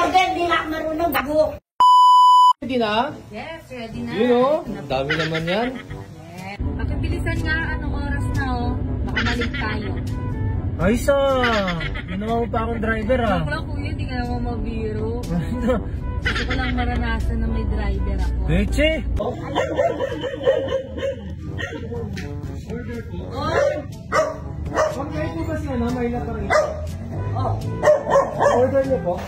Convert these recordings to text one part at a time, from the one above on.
order, di na marunong gago. Ready na? Yes, ready na. Yun o, ang dami naman yan. Yes. Pakibilisan nga, anong oras na oh. Baka malig tayo. Ay ginawa mo pa akong driver ah. Joke lang kuya, hindi ka naman mabiro. Gusto ko lang maranasan na may driver ako. Leche! Pagkain po ba siya na may laparin? Oh, Order niyo po?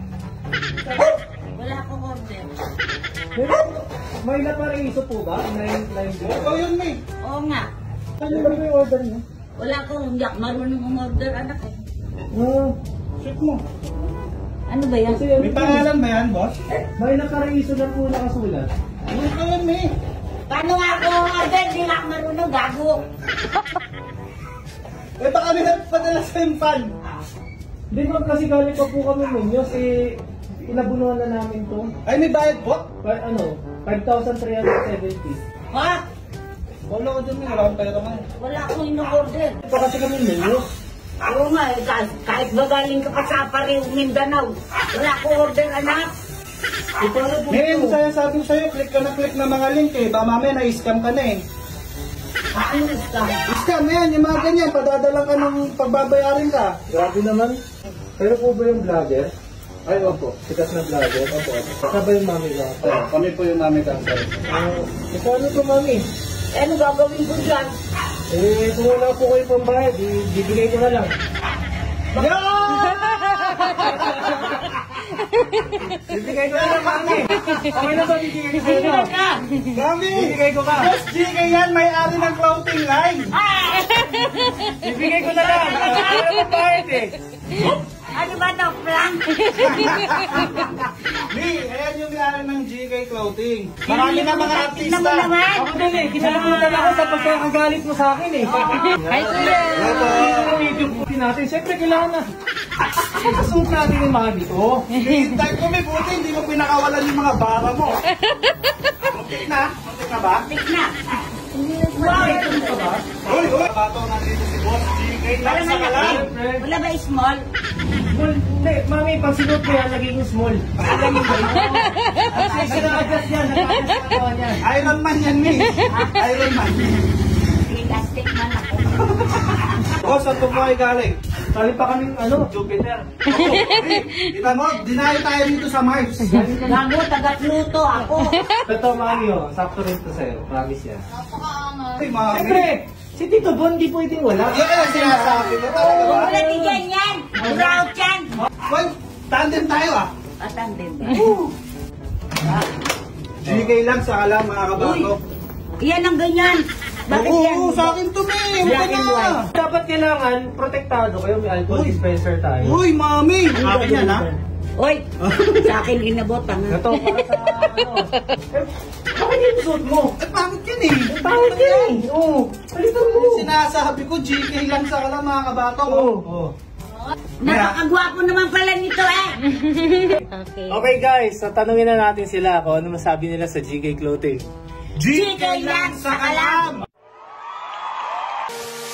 wala akong order. May lapariso po ba? 9 Oo, yun may. Oo nga. Ano ba yung order niyo? Wala akong hindi ako marunong umorder, anak eh. Check mo. Ano ba yan? May pangalan ba yan, boss? May lapariso na po nakasulat. Ano ka yan, may? Paano nga ako order, di na ako marunong gago. Eh, baka may nagpadala sa yung fan. Hindi ma'am, kasi galing pa po kami Muñoz inabunuhan na namin to. Ay, may bayad po? 5,370. Ha? Wala ko dyan, may wala akong pera man. Wala akong in-order. Ito kasi kami Muñoz. Oo nga, kahit ba galing ka pa sa Apariw, Mindanao, wala akong order, anak. Paano po Ngayon, ito? sabi ko sa'yo, click ka na mga link eh. Ba mamaya na-scam ka na eh. Ano ka? Scam yan, yung mga ganyan, padadalang ka ng pagbabayarin ka. Grabe naman. Pero po ba yung vlogger? Ay, opo. Sikat na vlogger. Opo. Kasama yung mami ka. Kami po yung namin cancer. Paano po mami? Eh, ano gagawin ko dyan? Kung wala po kayo pambayad, bibigay ko na lang. Bibigay ko na lang mami. Okay na ba bibigay ko sa'yo? Kami! Bibigay ko ka. Yes, GK yan, may-ari ng clothing line. Bibigay ko na lang. Wala pambayad eh. Ano ba ito, prank? Ayan yung may-ari ng GK Clothing. Marami na mga Tignan mo artista. naman. Ako din eh. Kinalamutan ako sa pagkakagalit mo sa akin eh. Hi kuya! Yung video po natin. Siyempre kailangan na. Isuot natin yung mga dito. Hintay ko may buti, hindi mo pinakawalan yung mga bara mo. Okay na? Okay na ba? Tik na. Wow, ito ka ba? Uy, uy! Bato nandito si Boss GK lang sa kalan. Wala ba small? Small. Hindi, mami, pag sinuot ko yan, naging small. Alam mo ba yun? At naka-adjust yan, naka-adjust ang gawa niyan. Iron Man yan, Mi. Iron Man. Elastic man ako. Boss, saan po kayo galing? Sali pa kaming, Jupiter. Kita mo, dinayo tayo dito sa Mars. Gago, taga-Pluto ako. Ito, mami, sakto rin to sa'yo. Promise yan. Ay, mami. Siyempre, si Tito Bon, di pwedeng wala. Yan ang sinasabi ko talaga ba? Wala din yan. Brown yan. Well, tandem tayo ah. Atandem ba? GK lang sa alam, mga kabago. Yan ang ganyan. Bakit yan? Oo, sa akin to, Mi. Black Huwag and ka na. white. Dapat kailangan, protektado kayo. May alcohol dispenser tayo. Uy, mami. Akin yan, ha? Oy, sa akin inabotan. Ito, para sa bakit yung suot mo? Eh, bakit yan eh? Bakit yan eh? Oo. Palitan mo. Sinasabi ko, GK lang sa alam, mga kabago. Oo. Napakagwapo naman pala nito eh. Okay. Okay guys, so tanungin na natin sila kung ano masabi nila sa GK Clothing. GK lang sa alam.